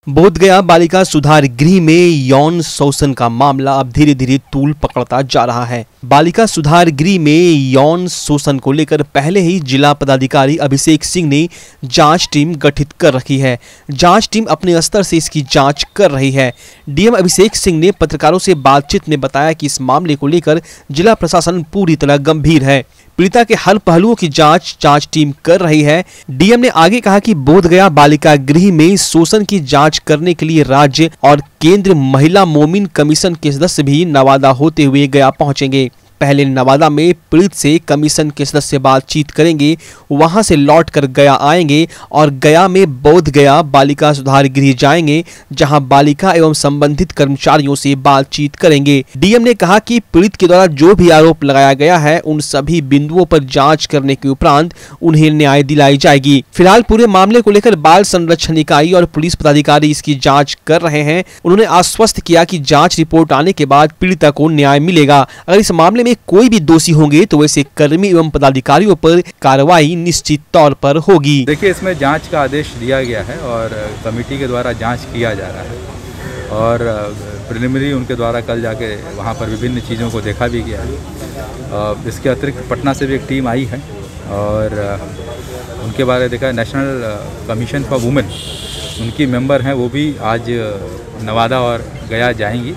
बोधगया बालिका सुधार गृह में यौन शोषण का मामला अब धीरे धीरे तूल पकड़ता जा रहा है। बालिका सुधार गृह में यौन शोषण को लेकर पहले ही जिला पदाधिकारी अभिषेक सिंह ने जांच टीम गठित कर रखी है। जांच टीम अपने स्तर से इसकी जांच कर रही है। डीएम अभिषेक सिंह ने पत्रकारों से बातचीत में बताया कि इस मामले को लेकर जिला प्रशासन पूरी तरह गंभीर है। पीड़िता के हर पहलुओं की जांच टीम कर रही है। डीएम ने आगे कहा कि बोधगया बालिका गृह में शोषण की जांच करने के लिए राज्य और केंद्र महिला मोमिन कमीशन के सदस्य भी नवादा होते हुए गया पहुंचेंगे। पहले नवादा में पीड़ित से कमीशन के सदस्य बातचीत करेंगे, वहां से लौटकर गया आएंगे और गया में बोधगया बालिका सुधार गृह जाएंगे, जहां बालिका एवं संबंधित कर्मचारियों से बातचीत करेंगे। डीएम ने कहा कि पीड़ित के द्वारा जो भी आरोप लगाया गया है उन सभी बिंदुओं पर जांच करने के उपरांत उन्हें न्याय दिलाई जाएगी। फिलहाल पूरे मामले को लेकर बाल संरक्षण इकाई और पुलिस पदाधिकारी इसकी जाँच कर रहे हैं। उन्होंने आश्वस्त किया कि जाँच रिपोर्ट आने के बाद पीड़िता को न्याय मिलेगा। अगर इस मामले में कोई भी दोषी होंगे तो वैसे कर्मी एवं पदाधिकारियों पर कार्रवाई निश्चित तौर पर होगी। देखिए, इसमें जांच का आदेश दिया गया है और कमेटी के द्वारा जांच किया जा रहा है और प्रिलिमिनरी उनके द्वारा कल जाके वहां पर विभिन्न चीज़ों को देखा भी गया है। इसके अतिरिक्त पटना से भी एक टीम आई है और उनके बारे देखा नेशनल कमीशन फॉर वुमेन, उनकी मेंबर हैं, वो भी आज नवादा और गया जाएंगी।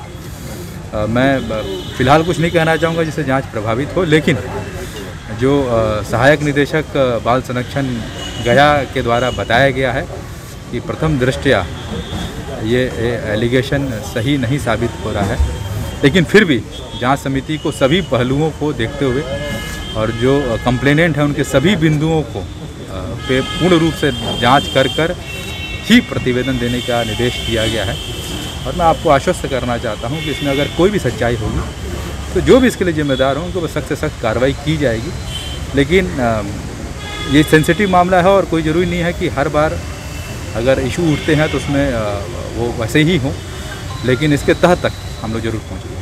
मैं फ़िलहाल कुछ नहीं कहना चाहूँगा जिससे जांच प्रभावित हो, लेकिन जो सहायक निदेशक बाल संरक्षण गया के द्वारा बताया गया है कि प्रथम दृष्टया ये एलिगेशन सही नहीं साबित हो रहा है, लेकिन फिर भी जांच समिति को सभी पहलुओं को देखते हुए और जो कंप्लेनेंट हैं उनके सभी बिंदुओं को पे पूर्ण रूप से जाँच कर ही प्रतिवेदन देने का निर्देश दिया गया है। और मैं आपको आश्वस्त करना चाहता हूं कि इसमें अगर कोई भी सच्चाई होगी तो जो भी इसके लिए जिम्मेदार हों उनको सख्त से सख्त कार्रवाई की जाएगी। लेकिन ये सेंसिटिव मामला है और कोई ज़रूरी नहीं है कि हर बार अगर इशू उठते हैं तो उसमें वो वैसे ही हों, लेकिन इसके तह तक हम लोग ज़रूर पहुँचेंगे।